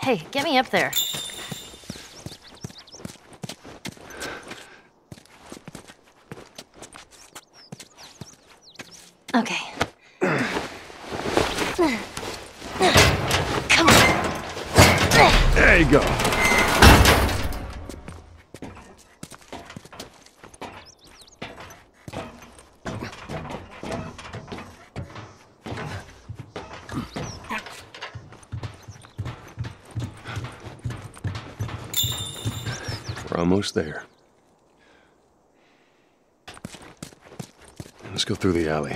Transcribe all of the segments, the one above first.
Hey, get me up there. Okay. Come on. There you go. We're almost there. Let's go through the alley.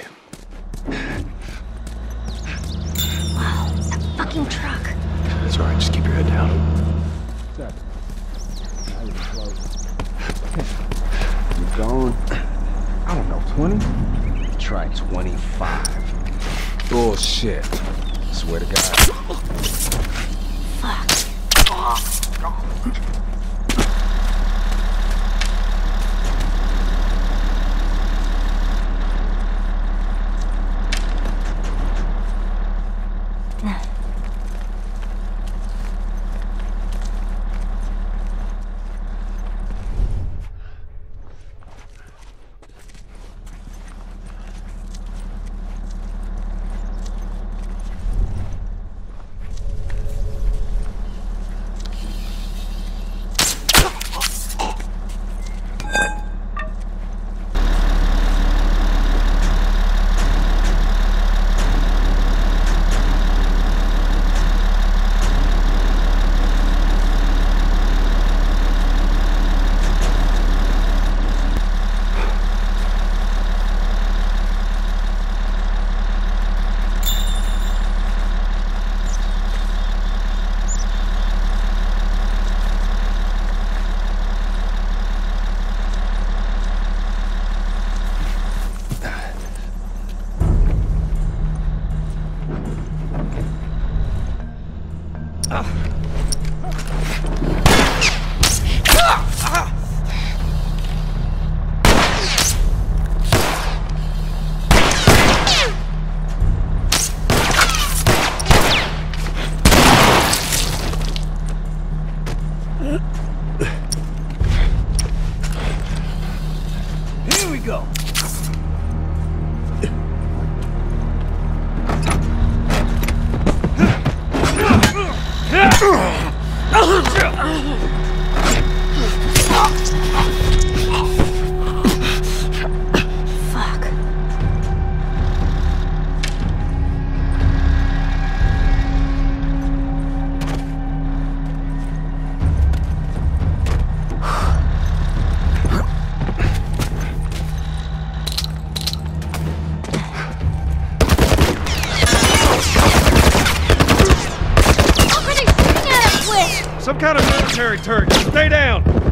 Wow, it's a fucking truck. That's all right, just keep your head down. You going? I don't know, 20? Try 25. Bullshit. Swear to God. Fuck. Here we go. Fuck. Some kind of military turret. Stay down.